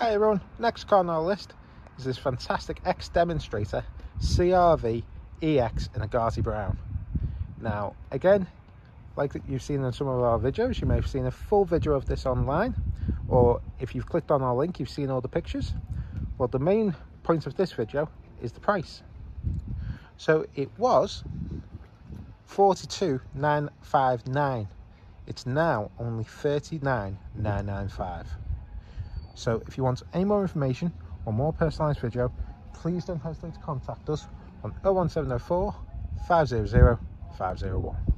Hey everyone, next car on our list is this fantastic Ex-Demonstrator CRV EX in a Gauzy brown. Now again, like you've seen in some of our videos, you may have seen a full video of this online, or if you've clicked on our link you've seen all the pictures. Well, the main point of this video is the price. So it was $42,959. It's now only $39,995. So if you want any more information or more personalised video, please don't hesitate to contact us on 01704 500 501.